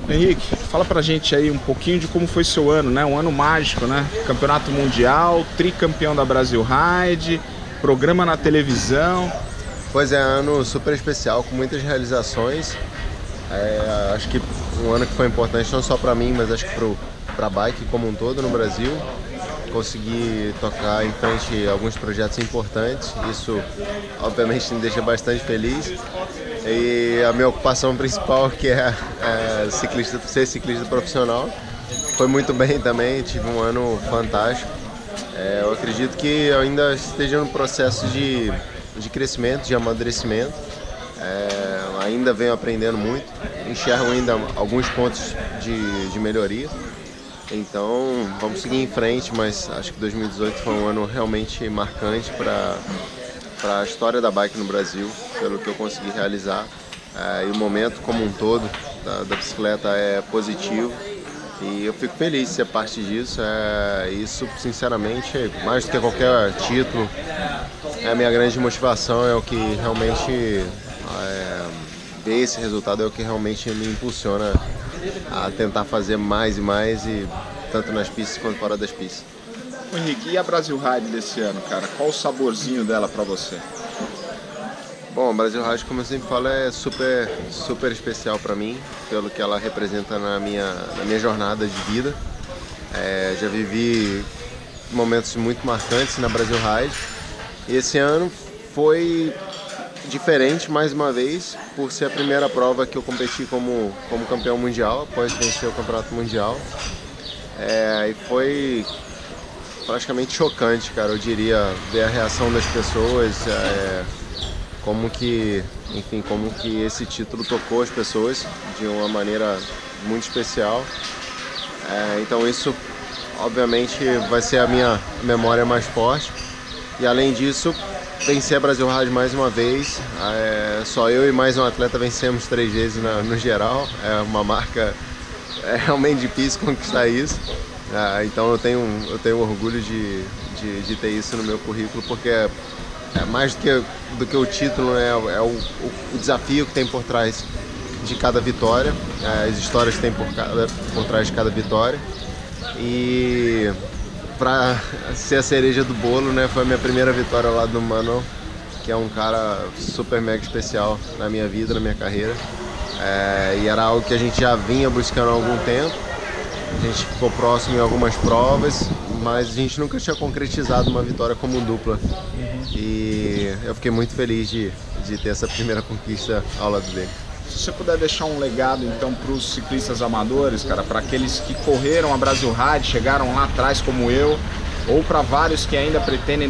Henrique, fala pra gente aí um pouquinho de como foi seu ano, né? Um ano mágico, né? Campeonato Mundial, tricampeão da Brasil Ride, programa na televisão. Pois é, ano super especial, com muitas realizações. Acho que um ano que foi importante não só para mim, mas acho que para a bike como um todo no Brasil. Consegui tocar em frente alguns projetos importantes, isso obviamente me deixa bastante feliz. E a minha ocupação principal, que é ser ciclista profissional, foi muito bem também, tive um ano fantástico. Eu acredito que eu ainda esteja no processo de crescimento, de amadurecimento. Ainda venho aprendendo muito, enxergo ainda alguns pontos de melhoria. Então vamos seguir em frente, mas acho que 2018 foi um ano realmente marcante para a história da bike no Brasil, pelo que eu consegui realizar. E o momento como um todo da bicicleta é positivo e eu fico feliz de ser parte disso. Isso, sinceramente, mais do que qualquer título, é a minha grande motivação, é o que realmente ver esse resultado é o que realmente me impulsiona a tentar fazer mais e mais, e tanto nas pistas quanto fora das pistas. Henrique, e a Brasil Ride desse ano, cara? Qual o saborzinho dela pra você? Bom, a Brasil Ride, como eu sempre falo, é super, super especial para mim, pelo que ela representa na minha jornada de vida. Já vivi momentos muito marcantes na Brasil Ride, e esse ano foi diferente mais uma vez, por ser a primeira prova que eu competi como campeão mundial, após vencer o campeonato mundial. E foi praticamente chocante, cara, eu diria, ver a reação das pessoas, como que esse título tocou as pessoas de uma maneira muito especial. Então isso, obviamente, vai ser a minha memória mais forte. E além disso, vencer a Brasil Ride mais uma vez. Só eu e mais um atleta vencemos 3 vezes no geral. É uma marca realmente difícil conquistar isso. Então eu tenho orgulho de ter isso no meu currículo, porque mais do que o título, né, é o desafio que tem por trás de cada vitória, as histórias que tem por trás de cada vitória. E para ser a cereja do bolo, né, foi a minha primeira vitória ao lado do Mano, que é um cara super mega especial na minha vida, na minha carreira. E era algo que a gente já vinha buscando há algum tempo. A gente ficou próximo em algumas provas, mas a gente nunca tinha concretizado uma vitória como dupla. E eu fiquei muito feliz de ter essa primeira conquista ao lado dele. Se você puder deixar um legado então para os ciclistas amadores, cara, para aqueles que correram a Brasil Ride, chegaram lá atrás como eu, ou para vários que ainda pretendem